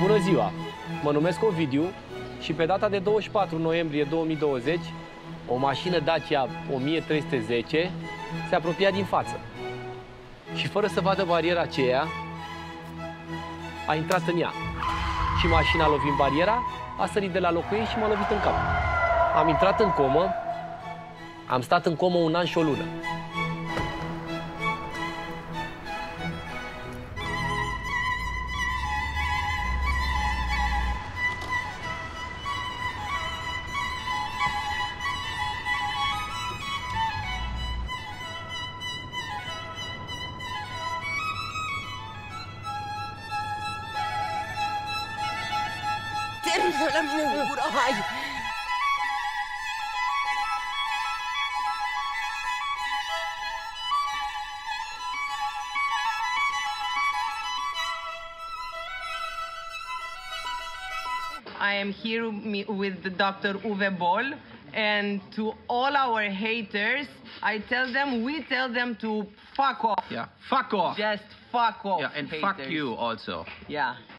Bună ziua! Mă numesc Ovidiu și pe data de 24 noiembrie 2020, o mașină Dacia 1310 se apropia din față. Și fără să vadă bariera aceea, a intrat în ea. Și mașina, lovind bariera, a sărit de la locul ei și m-a lovit în cap. Am intrat în comă, am stat în comă 1 an și o lună. Termină la mine în gură, hai! I am here with the Dr. Uwe Boll, and to all our haters, we tell them to fuck off. Yeah, fuck off. Just fuck off. Yeah, and haters. fuck you also. Yeah.